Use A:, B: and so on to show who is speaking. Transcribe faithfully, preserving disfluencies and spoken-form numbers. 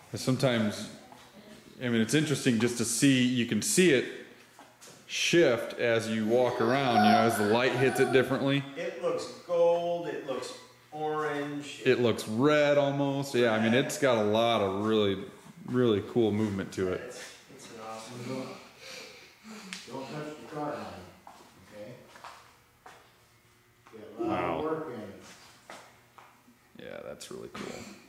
A: Sometimes, I mean, it's interesting just to see, you can see it shift as you walk around, you know, as the light hits it differently.
B: It looks gold, it looks orange.
A: It, it looks red almost. Yeah, I mean, it's got a lot of really, really cool movement to it.
B: It's, it's an awesome
C: Don't, don't touch the car line, okay? Get a lot
A: Wow.
C: of work in it.
A: Yeah, that's really cool.